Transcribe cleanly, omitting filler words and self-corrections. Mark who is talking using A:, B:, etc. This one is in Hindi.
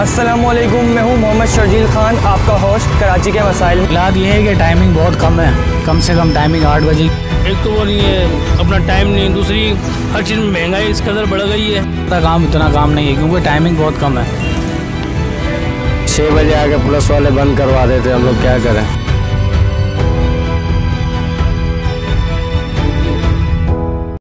A: अस्सलामुअलैकुम, मैं हूं मोहम्मद शर्जील खान, आपका होस्ट कराची के मसाइल।
B: फिलहाल ये है कि टाइमिंग बहुत कम है, कम से कम टाइमिंग 8 बजे।
C: एक तो वो नहीं है, अपना टाइम नहीं, दूसरी हर चीज़ में महंगाई इस कदर बढ़ गई है।
B: इतना काम नहीं है क्योंकि टाइमिंग बहुत कम है।
D: 6 बजे आके पुलिस वाले बंद करवा देते, हम लोग क्या करें।